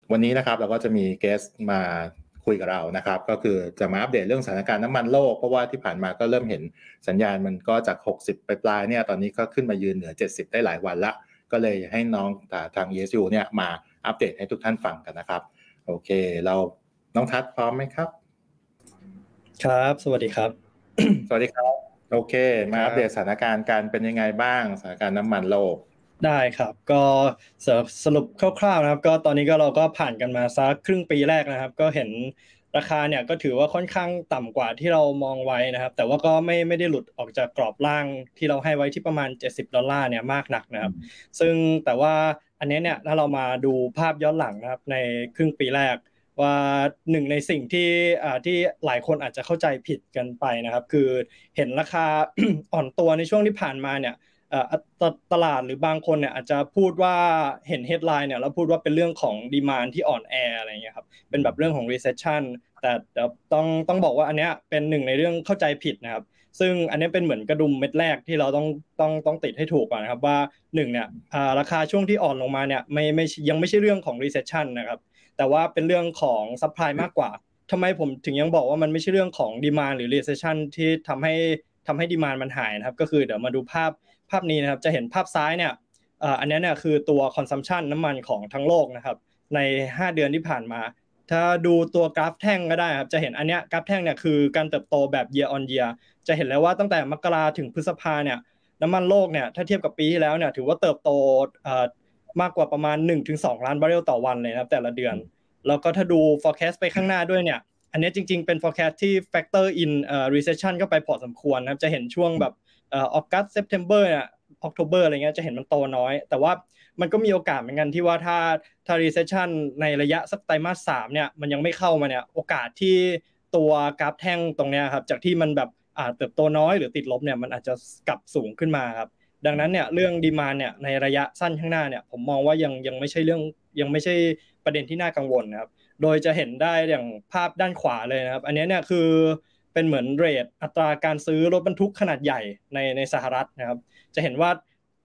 วันนี้นะครับเราก็จะมีเกสมาคุยกับเรานะครับก็คือจะมาอัปเดตเรื่องสถานการณ์น้ำมันโลกเพราะว่าที่ผ่านมาก็เริ่มเห็นสัญญาณมันก็จาก60ปลายๆเนี่ยตอนนี้ก็ขึ้นมายืนเหนือ70ได้หลายวันละก็เลยให้น้องทาง ESU เนี่ยมาอัปเดตให้ทุกท่านฟังกันนะครับโอเคเราน้องทัศน์พร้อมไหมครับครับสวัสดีครับสวัสดีครับโอเคมาอัปเดตสถานการณ์การเป็นยังไงบ้างสถานการณ์น้ำมันโลกได้ครับก็สรุปคร่าวๆนะครับก็ตอนนี้ก็เราก็ผ่านกันมาสักครึ่งปีแรกนะครับก็เห็นราคาเนี่ยก็ถือว่าค่อนข้างต่ำกว่าที่เรามองไว้นะครับแต่ว่าก็ไม่ได้หลุดออกจากกรอบล่างที่เราให้ไว้ที่ประมาณ$70เนี่ยมากนักนะครับซึ่งแต่ว่าอันนี้เนี่ยถ้าเรามาดูภาพย้อนหลังนะครับในครึ่งปีแรกว่าหนึ่งในสิ่งที่หลายคนอาจจะเข้าใจผิดกันไปนะครับคือเห็นราคา อ่อนตัวในช่วงที่ผ่านมาเนี่ยตลาดหรือบางคนเนี่ยอาจจะพูดว่าเห็น headline เนี่ยแล้วพูดว่าเป็นเรื่องของ demand ที่อ่อนแออะไรเงี้ยครับเป็นแบบเรื่องของ recession แต่ต้องบอกว่าอันเนี้ยเป็นหนึ่งในเรื่องเข้าใจผิดนะครับซึ่งอันนี้เป็นเหมือนกระดุมเม็ดแรกที่เราต้องติดให้ถูกก่อนนะครับว่าหนึ่งเนี่ยราคาช่วงที่อ่อนลงมาเนี่ยยังไม่ใช่เรื่องของ recession นะครับแต่ว่าเป็นเรื่องของ supply มากกว่าทำไมผมถึงยังบอกว่ามันไม่ใช่เรื่องของ demand หรือ recession ที่ทำให้ demand มันหายนะครับก็คือเดี๋ยวมาดูภาพนี้นะครับจะเห็นภาพซ้ายเนี่ยอันนี้เนี่ยคือตัว consumption น้ำมันของทั้งโลกนะครับใน5เดือนที่ผ่านมาถ้าดูตัวกราฟแท่งก็ได้ครับจะเห็นอันเนี้ยกราฟแท่งเนี่ยคือการเติบโตแบบ year on year จะเห็นแล้วว่าตั้งแต่มกราถึงพฤษภาเนี่ยน้ำมันโลกเนี่ยถ้าเทียบกับปีที่แล้วเนี่ยถือว่าเติบโตมากกว่าประมาณ 1-2 ล้านบาร์เรลต่อวันเลยนะครับแต่ละเดือนแล้วก็ถ้าดู forecast ไปข้างหน้าด้วยเนี่ยอันนี้จริงๆเป็น forecast ที่ factor in recession ก็ไปพอสมควรนะครับจะเห็นช่วงแบบAugust September เนี่ย October อะไรเงี้ยจะเห็นมันโตน้อยแต่ว่ามันก็มีโอกาสเหมือนกันที่ว่าถ้า recession ในระยะสักไตรมาส3เนี่ยมันยังไม่เข้ามาเนี่ยโอกาสที่ตัวกราฟแท่งตรงเนี้ยครับจากที่มันแบบเติบโตน้อยหรือติดลบเนี่ยมันอาจจะกลับสูงขึ้นมาครับดังนั้นเนี่ยเรื่องดีมานด์เนี่ยในระยะสั้นข้างหน้าเนี่ยผมมองว่ายังไม่ใช่เรื่องยังไม่ใช่ประเด็นที่น่ากังวลนะครับโดยจะเห็นได้อย่างภาพด้านขวาเลยนะครับอันนี้เนี่ยคือเป็นเหมือนเรทอัตราการซื้อรถบรรทุกขนาดใหญ่ในสหรัฐนะครับจะเห็นว่า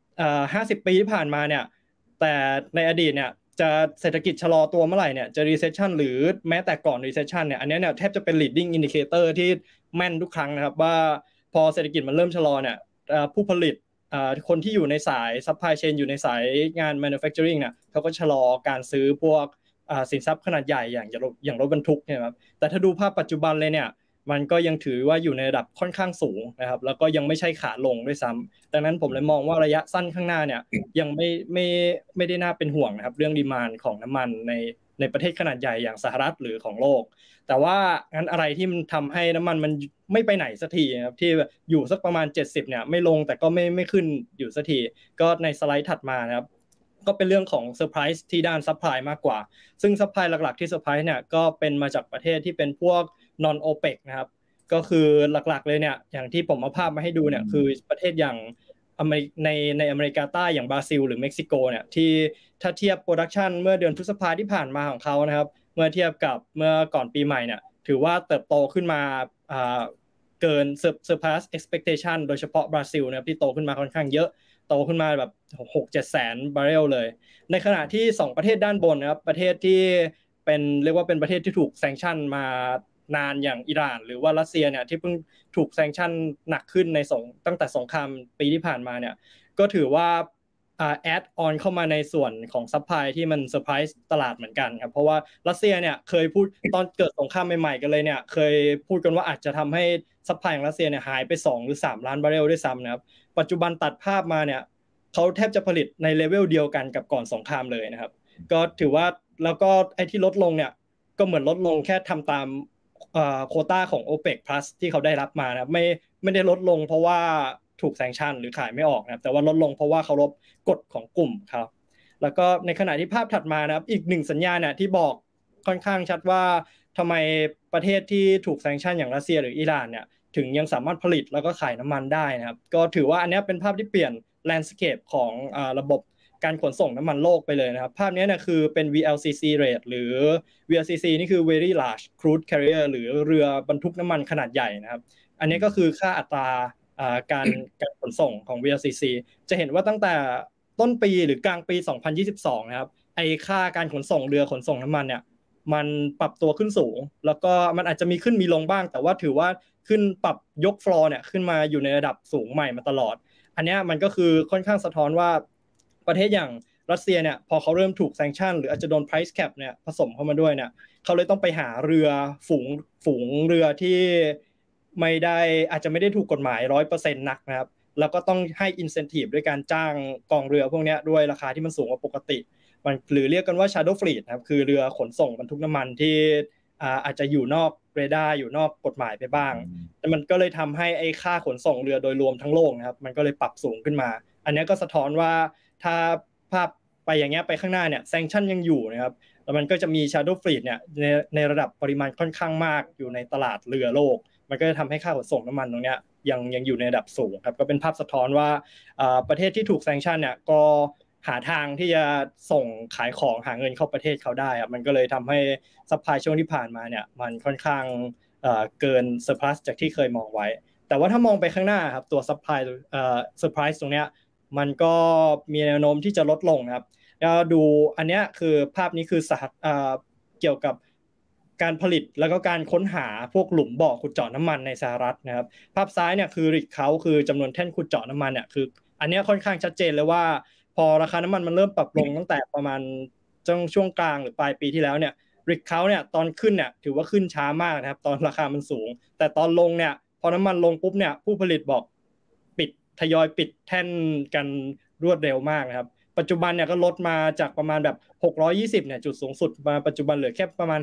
50 ปีที่ผ่านมาเนี่ยแต่ในอดีตเนี่ยจะเศรษฐกิจชะลอตัวเมื่อไหร่เนี่ยจะ recession หรือแม้แต่ก่อน recession เนี่ยอันนี้เนี่ยแทบจะเป็น leading indicator ที่แม่นทุกครั้งนะครับว่าพอเศรษฐกิจมันเริ่มชะลอเนี่ยผู้ผลิตคนที่อยู่ในสาย supply chain อยู่ในสายงาน manufacturing เนี่ยเขาก็ชะลอการซื้อพวกสินทรัพย์ขนาดใหญ่อย่างรถบรรทุกเนี่ยครับแต่ถ้าดูภาพปัจจุบันเลยเนี่ยมันก็ยังถือว่าอยู่ในระดับค่อนข้างสูงนะครับแล้วก็ยังไม่ใช่ขาลงด้วยซ้ำดังนั้นผมเลยมองว่าระยะสั้นข้างหน้าเนี่ยยังไม่ได้น่าเป็นห่วงนะครับเรื่องดีมานด์ของน้ำมันในประเทศขนาดใหญ่อย่างสหรัฐหรือของโลกแต่ว่างั้นอะไรที่มันทำให้น้ำมันมันไม่ไปไหนสักทีนะครับที่อยู่สักประมาณ70เนี่ยไม่ลงแต่ก็ไม่ขึ้นอยู่สักทีก็ในสไลด์ถัดมานะครับก็เป็นเรื่องของเซอร์ไพรส์ที่ด้านซัพพลายมากกว่าซึ่งซัพพลายหลักๆที่เซอร์ไพรส์เนี่ยก็เป็นมาจากประเทศที่เป็นพวก non OPEC นะครับก็คือหลักๆเลยเนี่ยอย่างที่ผมเอาภาพมาให้ดูเนี่ยคือประเทศอย่างในอเมริกาใต้อย่างบราซิลหรือเม็กซิโกเนี่ยที่ถ้าเทียบโปรดักชันเมื่อเดือนพฤษภาที่ผ่านมาของเขานะครับเมื่อเทียบกับเมื่อก่อนปีใหม่เนี่ยถือว่าเติบโตขึ้นมาเกิน surpass expectation โดยเฉพาะบราซิลนะครับที่โตขึ้นมาค่อนข้างเยอะโตขึ้นมาแบบ 6-7 แสนบาร์เรลเลยในขณะที่2ประเทศด้านบนนะครับประเทศที่เรียกว่าเป็นประเทศที่ถูกแซงชั่นมานานอย่างอิหร่านหรือว่ารัสเซียเนี่ยที่เพิ่งถูกแซงชั่นหนักขึ้นตั้งแต่สงครามปีที่ผ่านมาเนี่ยก็ถือว่าแอดออนเข้ามาในส่วนของซัพพลายที่มันเซอร์ไพรส์ตลาดเหมือนกันครับเพราะว่ารัสเซียเนี่ยเคยพูดตอนเกิดสงครามใหม่ๆกันเลยเนี่ยเคยพูดกันว่าอาจจะทำให้ซัพพลายของรัสเซียเนี่ยหายไป2 หรือ 3 ล้านบาร์เรลด้วยซ้ำนะครับปัจจุบันตัดภาพมาเนี่ยเขาแทบจะผลิตในเลเวลเดียวกันกับก่อนสงครามเลยนะครับก็ถือว่าแล้วก็ไอ้ที่ลดลงเนี่ยก็เหมือนลดลงแค่ทำตามโควต้าของ OPEC Plus ที่เขาได้รับมานะไม่ได้ลดลงเพราะว่าถูกแซงชั่นหรือขายไม่ออกนะครับแต่ว่าลดลงเพราะว่าเคารพกฎของกลุ่มครับแล้วก็ในขณะที่ภาพถัดมานะครับอีกหนึ่งสัญญาณเนี่ยที่บอกค่อนข้างชัดว่าทำไมประเทศที่ถูกแซงชั่นอย่างรัสเซียหรืออิหร่านเนี่ยถึงยังสามารถผลิตแล้วก็ขายน้ำมันได้นะครับก็ถือว่าอันนี้เป็นภาพที่เปลี่ยนแลนด์สเคปของระบบการขนส่งน้ำมันโลกไปเลยนะครับภาพนี้เนี่ยคือเป็น VLCC rate หรือ VLCC นี่คือ Very Large Crude Carrier หรือเรือบรรทุกน้ำมันขนาดใหญ่นะครับอันนี้ก็คือค่าอัตราการขนส่งของ VLCC จะเห็นว่าตั้งแต่ต้นปีหรือกลางปี2022นะครับไอ้ค่าการขนส่งเรือขนส่งน้ำมันเนี่ยมันปรับตัวขึ้นสูงแล้วก็มันอาจจะมีขึ้นมีลงบ้างแต่ว่าถือว่าขึ้นปรับยกฟลอร์เนี่ยขึ้นมาอยู่ในระดับสูงใหม่มาตลอดอันนี้มันก็คือค่อนข้างสะท้อนว่าประเทศอย่างรัสเซียเนี่ยพอเขาเริ่มถูกแซงชั่นหรืออาจจะโดน price cap เนี่ยผสมเข้ามาด้วยเนี่ยเขาเลยต้องไปหาเรือฝูงเรือที่ไม่ได้อาจจะไม่ได้ถูกกฎหมาย 100% นักนะครับแล้วก็ต้องให้ incentive ด้วยการจ้างกองเรือพวกนี้ด้วยราคาที่มันสูงกว่าปกติมันหรือเรียกกันว่า shadow fleet นะครับคือเรือขนส่งบรรทุกน้ำมันที่อาจจะอยู่นอกเรดาร์อยู่นอกกฎหมายไปบ้างแต่มันก็เลยทำให้ไอ้ค่าขนส่งเรือโดยรวมทั้งโลกนะครับมันก็เลยปรับสูงขึ้นมาอันนี้ก็สะท้อนว่าถ้าภาพไปอย่างเงี้ยไปข้างหน้าเนี่ยแซงชั่นยังอยู่นะครับแล้วมันก็จะมี shadow fleet เนี่ยในระดับปริมาณค่อนข้างมากอยู่ในตลาดเรือโลกมันก็จะทำให้ค่าขนส่งน้ำมันตรงเนี้ยยังอยู่ในระดับสูงครับก็เป็นภาพสะท้อนว่าประเทศที่ถูกแซงชั่นเนี่ยก็หาทางที่จะส่งขายของหาเงินเข้าประเทศเขาได้ครับมันก็เลยทำให้ซัพพลายช่วงที่ผ่านมาเนี่ยมันค่อนข้างเกินเซอร์พลัสจากที่เคยมองไว้แต่ว่าถ้ามองไปข้างหน้าครับตัวซัพพลายเซอร์ไพรส์ตรงเนี้ยมันก็มีแนวโน้มที่จะลดลงครับแล้วดูอันเนี้ยคือภาพนี้คือเกี่ยวกับการผลิตแล้วก็การค้นหาพวกหลุมบ่อขุดเจาะน้ำมันในสหรัฐนะครับภาพซ้ายเนี่ยคือริกเขาคือจำนวนแท่นขุดเจาะน้ำมันเนี่ยคืออันนี้ค่อนข้างชัดเจนเลยว่าพอราคาน้ำมันเริ่มปรับลงตั้งแต่ประมาณช่วงกลางหรือปลายปีที่แล้วเนี่ยริกเขาเนี่ยตอนขึ้นเนี่ยถือว่าขึ้นช้ามากนะครับตอนราคามันสูงแต่ตอนลงเนี่ยพอน้ำมันลงปุ๊บเนี่ยผู้ผลิตบอกทยอยปิดแท่นกันรวดเร็วมากนะครับปัจจุบันเนี่ยก็ลดมาจากประมาณแบบ620เนี่ยจุดสูงสุดมาปัจจุบันเหลือแค่ประมาณ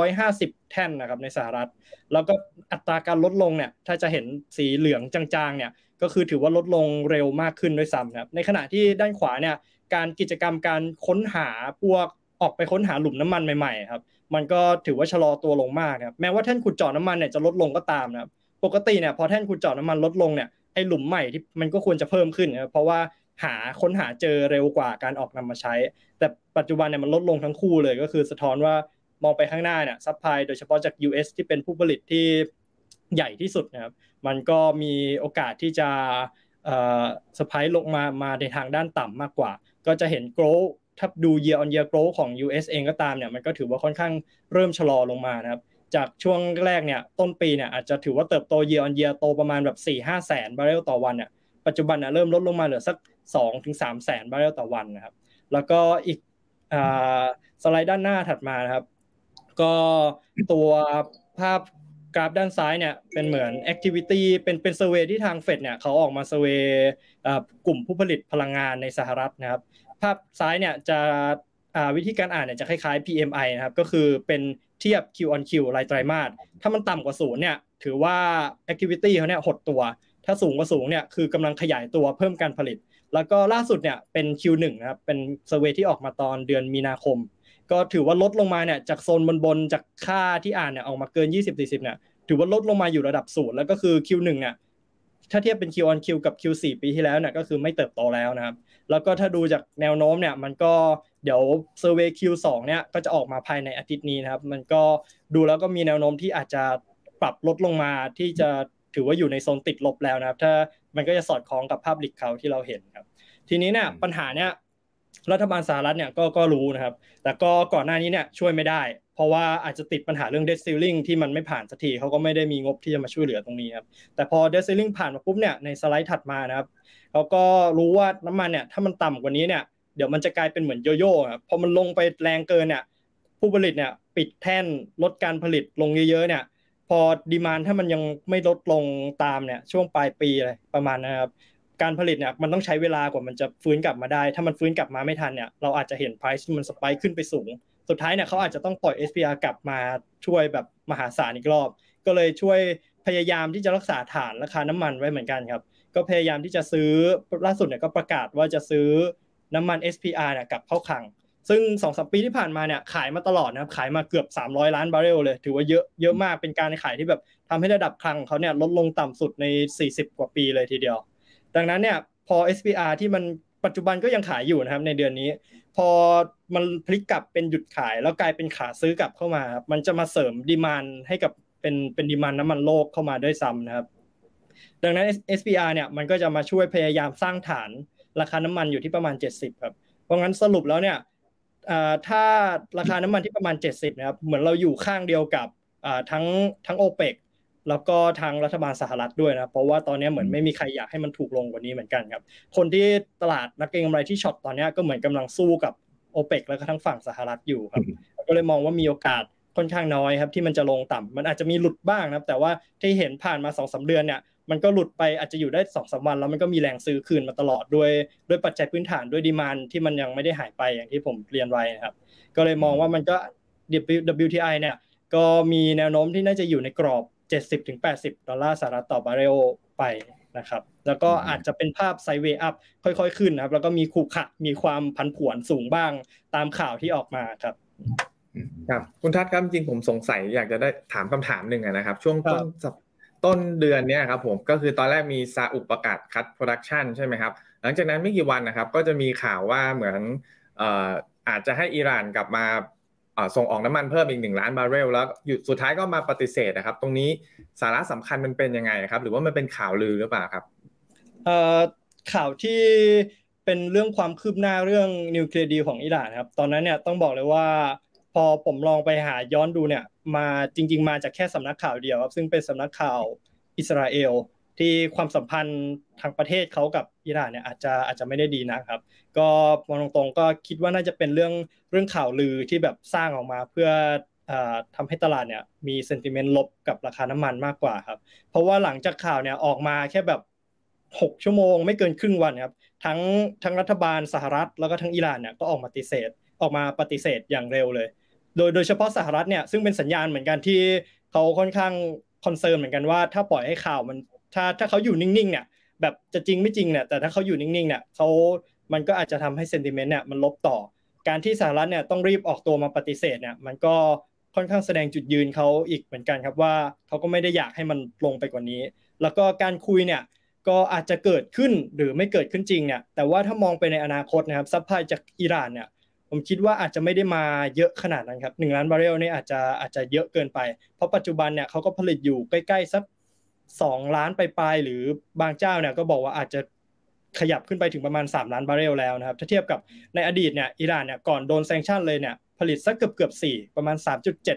550แท่นนะครับในสหรัฐแล้วก็อัตราการลดลงเนี่ยถ้าจะเห็นสีเหลืองจางๆเนี่ยก็คือถือว่าลดลงเร็วมากขึ้นด้วยซ้ำนะครับในขณะที่ด้านขวาเนี่ยการกิจกรรมการค้นหาพวกออกไปค้นหาหลุมน้ำมันใหม่ๆครับมันก็ถือว่าชะลอตัวลงมากครับแม้ว่าแท่นขุดเจาะน้ำมันเนี่ยจะลดลงก็ตามนะครับปกติเนี่ยพอแท่นขุดเจาะน้ำมันลดลงเนี่ยไอ้หลุมใหม่ที่มันก็ควรจะเพิ่มขึ้นนะเพราะว่าค้นหาเจอเร็วกว่าการออกนำมาใช้แต่ปัจจุบันเนี่ยมันลดลงทั้งคู่เลยก็คือสะท้อนว่ามองไปข้างหน้าเนี่ยซัพพลายโดยเฉพาะจาก US ที่เป็นผู้ผลิตที่ใหญ่ที่สุดนะครับมันก็มีโอกาสที่จะสะพายลงมาในทางด้านต่ำมากกว่าก็จะเห็น growth ถ้าดู year on year growth ของ US เองก็ตามเนี่ยมันก็ถือว่าค่อนข้างเริ่มชะลอลงมานะครับจากช่วงแรกเนี่ยต้นปีเนี่ยอาจจะถือว่าเติบโต year on year โตประมาณแบบ 4-5 แสนบาร์เรลต่อวันเนี่ยปัจจุบันเริ่มลดลงมาเหลือสัก 2-3 แสนบาร์เรลต่อวันนะครับแล้วก็อีกสไลด์ด้านหน้าถัดมานะครับก็ตัวภาพกราฟด้านซ้ายเนี่ยเป็นเหมือน activity เป็นเซอร์เวย์ที่ทางเฟดเนี่ยเขาออกมาเซอร์เวย์กลุ่มผู้ผลิตพลังงานในสหรัฐนะครับภาพซ้ายเนี่ยจะวิธีการอ่านเนี่ยจะคล้ายๆ PMI นะครับก็คือเป็นเทียบ Q on Q รายไตรมาสถ้ามันต่ำกว่า0เนี่ยถือว่า activity เขาเนี่ยหดตัวถ้าสูงกว่า0เนี่ยคือกำลังขยายตัวเพิ่มการผลิตแล้วก็ล่าสุดเนี่ยเป็น Q1 นะครับเป็นเซอร์เวย์ที่ออกมาตอนเดือนมีนาคมก็ถือว่าลดลงมาเนี่ยจากโซนบนจากค่าที่อ่านเนี่ยออกมาเกิน 20-40 เนี่ยถือว่าลดลงมาอยู่ระดับ0แล้วก็คือ Q1 เนี่ยถ้าเทียบเป็น Q on Q กับ Q4 ปีที่แล้วเนี่ยก็คือไม่เติบโตแล้วนะครับแล้วก็ถ้าดูจากแนวโน้มเนี่ยมันก็เดี๋ยวเซอร์เวย์ Q2 เนี่ยก็จะออกมาภายในอาทิตย์นี้นะครับมันก็ดูแล้วก็มีแนวโน้มที่อาจจะปรับลดลงมาที่จะถือว่าอยู่ในโซนติดลบแล้วนะครับถ้ามันก็จะสอดคล้องกับภาพหลิกเขาที่เราเห็นครับทีนี้เนี่ยปัญหาเนี่ยรัฐบาลสหรัฐเนี่ยก็รู้นะครับแต่ก็ก่อนหน้านี้เนี่ยช่วยไม่ได้เพราะว่าอาจจะติดปัญหาเรื่อง debt ceiling ที่มันไม่ผ่านสักทีเขาก็ไม่ได้มีงบที่จะมาช่วยเหลือตรงนี้ครับแต่พอ debt ceiling ผ่านมาปุ๊บเนี่ยในสไลด์ถัดมานะครับเขาก็รู้ว่าน้ำมันเนี่ยถ้ามันต่ำกว่านี้เนี่ยเดี๋ยวมันจะกลายเป็นเหมือนโยโย่ครับพอมันลงไปแรงเกินเนี่ยผู้ผลิตเนี่ยปิดแท่นลดการผลิตลงเยอะๆเนี่ยพอดีมานด์ถ้ามันยังไม่ลดลงตามเนี่ยช่วงปลายปีอะไรประมาณนะครับการผลิตเนี่ยมันต้องใช้เวลากว่ามันจะฟื้นกลับมาได้ถ้ามันฟื้นกลับมาไม่ทันเนี่ยเราอาจจะเห็น price ที่มันสไปค์ขึ้นไปสูงสุดท้ายเนี่ยเขาอาจจะต้องปล่อย SPR กลับมาช่วยแบบมหาศาลอีกรอบก็เลยช่วยพยายามที่จะรักษาฐานราคาน้ำมันไว้เหมือนกันครับก็พยายามที่จะซื้อล่าสุดเนี่ยก็ประกาศว่าจะซื้อน้ำมัน SPR เนี่ยกลับเข้าคลังซึ่ง 2-3 ปีที่ผ่านมาเนี่ยขายมาตลอดนะครับขายมาเกือบ300ล้านบาร์เรลเลยถือว่าเยอะมากเป็นการขายที่แบบทำให้ระดับคลังเขาเนี่ยลดลงต่ำสุดใน40กว่าปีเลยทีเดียวดังนั้นเนี่ยพอ SPR ที่มันปัจจุบันก็ยังขายอยู่นะครับในเดือนนี้พอมันพลิกกลับเป็นหยุดขายแล้วกลายเป็นขาซื้อกลับเข้ามามันจะมาเสริมดีมานด์ให้กับเป็นดีมานด์น้ำมันโลกเข้ามาด้วยซ้ำนะครับดังนั้น SPR เนี่ยมันก็จะมาช่วยพยายามสร้างฐานราคาน้ำมันอยู่ที่ประมาณ70ครับเพราะงั้นสรุปแล้วเนี่ยถ้าราคาน้ำมันที่ประมาณ70นะครับเหมือนเราอยู่ข้างเดียวกับทั้งโอเปกแล้วก็ทางรัฐบาลสหรัฐด้วยนะเพราะว่าตอนนี้เหมือนไม่มีใครอยากให้มันถูกลงกว่านี้เหมือนกันครับคนที่ตลาดนักเก็งกำไรที่ช็อตตอนนี้ก็เหมือนกำลังสู้กับโอเปกแล้วก็ทั้งฝั่งสหรัฐอยู่ครับก็เลยมองว่ามีโอกาสค่อนข้างน้อยครับที่มันจะลงต่ำมันอาจจะมีหลุดบ้างนะครับแต่ว่าที่เห็นผ่านมา 2-3 เดือนเนี่ยมันก็หลุดไปอาจจะอยู่ได้ 2-3 วันแล้วมันก็มีแรงซื้อคืนมาตลอดด้วยปัจจัยพื้นฐานด้วยดีมานด์ที่มันยังไม่ได้หายไปอย่างที่ผมเรียนไว้นะครับก็เลยมองว่ามันก็ WTI เนี่ยก็มีแนวโน้มที่น่าจะอยู่ในกรอบ$70-80ต่อบาร์เรลไปนะครับแล้วก็อาจจะเป็นภาพไซด์เวย์อัพค่อยๆขึ้นนะครับแล้วก็มีขรุขระมีความผันผวนสูงบ้างตามข่าวที่ออกมาครับครับคุณทัศน์ครับจริงผมสงสัยอยากจะได้ถามคำถามหนึ่งนะครับช่วงต้นเดือนนี้ครับผมก็คือตอนแรกมีซาอุประกาศคัทโปรดักชันใช่ไหมครับหลังจากนั้นไม่กี่วันนะครับก็จะมีข่าวว่าเหมือนอาจจะให้อิหร่านกลับมาส่งออกน้ำมันเพิ่มอีก1 ล้านบาร์เรลแล้วสุดท้ายก็มาปฏิเสธนะครับตรงนี้สาระสำคัญมันเป็นยังไงครับหรือว่ามันเป็นข่าวลือหรือเปล่าครับข่าวที่เป็นเรื่องความคืบหน้าเรื่องนิวเคลียร์ดีลของอิหร่านครับตอนนั้นเนี่ยต้องบอกเลยว่าพอผมลองไปหาย้อนดูเนี่ยมาจริงๆมาจากแค่สำนักข่าวเดียวครับซึ่งเป็นสำนักข่าวอิสราเอลที่ความสัมพันธ์ทางประเทศเขากับอิหร่านเนี่ยอาจจะไม่ได้ดีนะครับก็มองตรงๆก็คิดว่าน่าจะเป็นเรื่องข่าวลือที่แบบสร้างออกมาเพื่อทำให้ตลาดเนี่ยมีเซนติเมนต์ลบกับราคาน้ำมันมากกว่าครับเพราะว่าหลังจากข่าวเนี่ยออกมาแค่แบบ6 ชั่วโมงไม่เกินครึ่งวันครับทั้งรัฐบาลสหรัฐแล้วก็ทั้งอิหร่านเนี่ยก็ออกมาปฏิเสธอย่างเร็วเลยโดยเฉพาะสหรัฐเนี่ยซึ่งเป็นสัญญาณเหมือนกันที่เขาค่อนข้างคอนเซิร์นเหมือนกันว่าถ้าปล่อยให้ข่าวมันถ้าเขาอยู่นิ่งๆเนี่ยแบบจะจริงไม่จริงเนี่ยแต่ถ้าเขาอยู่นิ่งๆเนี่ยมันก็อาจจะทำให้เซนติเมนต์เนี่ยมันลบต่อการที่สหรัฐเนี่ยต้องรีบออกตัวมาปฏิเสธเนี่ยมันก็ค่อนข้างแสดงจุดยืนเขาอีกเหมือนกันครับว่าเขาก็ไม่ได้อยากให้มันลงไปกว่านี้แล้วก็การคุยเนี่ยก็อาจจะเกิดขึ้นหรือไม่เกิดขึ้นจริงเนี่ยแต่ว่าถ้ามองไปในอนาคตนะครับซัพพลายจากอิหร่านเนี่ยผมคิดว่าอาจจะไม่ได้มาเยอะขนาดนั้นครับ1 ล้านบาร์เรลนี่อาจจะเยอะเกินไปเพราะปัจจุบันเนี่ยเขาก็ผลิตอยู่ใกล้ๆสัก2 ล้านปลายๆหรือบางเจ้าเนี่ยก็บอกว่าอาจจะขยับขึ้นไปถึงประมาณ3 ล้านบาร์เรลแล้วนะครับถ้าเทียบกับในอดีตเนี่ยอิหร่านเนี่ยก่อนโดนแซงชั่นเลยเนี่ยผลิตสักเกือบ4ประมาณ 3.7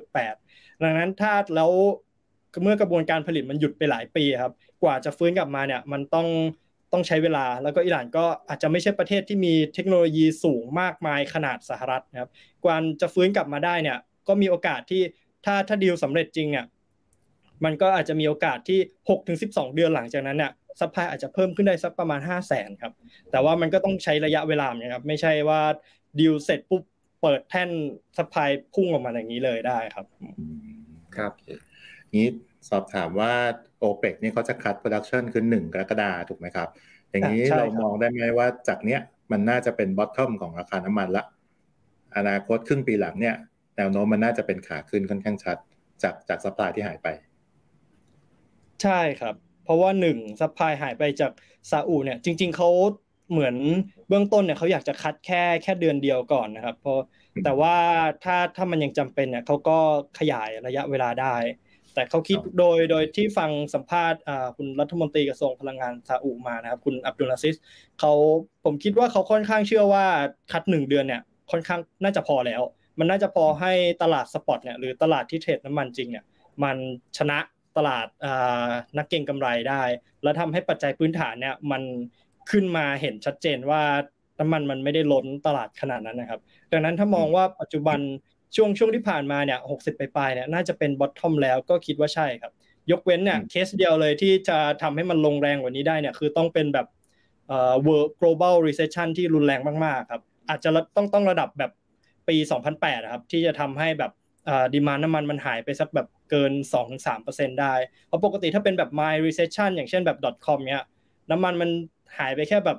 3.8 ดังนั้นถ้าแล้วเมื่อกระบวนการผลิตมันหยุดไปหลายปีครับกว่าจะฟื้นกลับมาเนี่ยมันต้องใช้เวลาแล้วก็อิหร่านก็อาจจะไม่ใช่ประเทศที่มีเทคโนโลยีสูงมากมายขนาดสหรัฐนะครับกว่าจะฟื้นกลับมาได้เนี่ยก็มีโอกาสที่ถ้าดีลสำเร็จจริงเนี่ยมันก็อาจจะมีโอกาสที่ 6-12 เดือนหลังจากนั้นเนี่ยซัพพลายอาจจะเพิ่มขึ้นได้สักประมาณ 500,000 ครับแต่ว่ามันก็ต้องใช้ระยะเวลานะครับไม่ใช่ว่าดีลเสร็จปุ๊บเปิดแท่นซัพพลายพุ่งออกมาอย่างนี้เลยได้ครับครับนี้สอบถามว่า OPEC นี่เขาจะคัด production คือ1 กรกฎาคมถูกไหมครับอย่างนี้เรามองได้ไหมว่าจากเนี้ยมันน่าจะเป็น bottom ของราคาน้ำมันละอนาคตครึ่งปีหลังเนี่ยแนวโน้มมันน่าจะเป็นขาขึ้นค่อนข้างชัดจาก supply ที่หายไปใช่ครับเพราะว่า1 supply หายไปจากซาอุเนี่ยจริงๆเขาเหมือนเบื้องต้นเนี่ยเขาอยากจะคัดแค่เดือนเดียวก่อนนะครับเพราะแต่ว่าถ้ามันยังจำเป็นเนี่ยเขาก็ขยายระยะเวลาได้แต่เขาคิดโดยที่ฟังสัมภาษณ์คุณรัฐมนตรีกระทรวงพลังงานซาอุมานะครับคุณอับดุลอาซิซผมคิดว่าเขาค่อนข้างเชื่อว่าคัด1 เดือนเนี่ยค่อนข้างน่าจะพอแล้วมันน่าจะพอให้ตลาดสปอตเนี่ยหรือตลาดที่เทรดน้ำมันจริงเนี่ยมันชนะตลาดนักเก็งกำไรได้แล้วทำให้ปัจจัยพื้นฐานเนี่ยมันขึ้นมาเห็นชัดเจนว่าน้ำมันไม่ได้ล้นตลาดขนาดนั้นนะครับดังนั้นถ้ามองว่าปัจจุบันช่วงที่ผ่านมาเนี่ย60ปลายเนี่ยน่าจะเป็นบอททอมแล้วก็คิดว่าใช่ครับยกเว้นเนี่ยเคสเดียวเลยที่จะทำให้มันลงแรงกว่านี้ได้เนี่ยคือต้องเป็นแบบworld global recession ที่รุนแรงมากๆครับอาจจะต้องระดับแบบปี2008ครับที่จะทำให้แบบดีมานด์น้ำมันหายไปสักแบบเกิน 2-3% ได้เพราะปกติถ้าเป็นแบบ mild recession อย่างเช่นแบบ .com เนี่ยน้ำมันหายไปแค่แบบ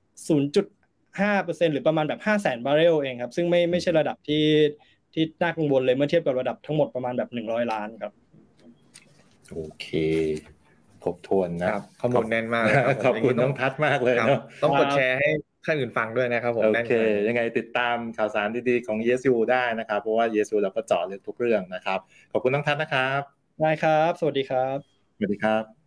0.5% หรือประมาณแบบ500,000 บาร์เรลเองครับซึ่งไม่ใช่ระดับที่น่ากังวลเลยเมื่อเทียบกับระดับทั้งหมดประมาณแบบ100 ล้านครับโอเคครบถ้วนนะข้อมูลแน่นมากเลยครับขอบคุณน้องทัศน์มากเลยเนาะต้องกดแชร์ให้ท่านอื่นฟังด้วยนะครับผมโอเคยังไงติดตามข่าวสารดีๆของ ESU ได้นะครับเพราะว่า ESU เราก็เจาะลึกทุกเรื่องนะครับขอบคุณน้องทัศน์นะครับได้ครับสวัสดีครับสวัสดีครับ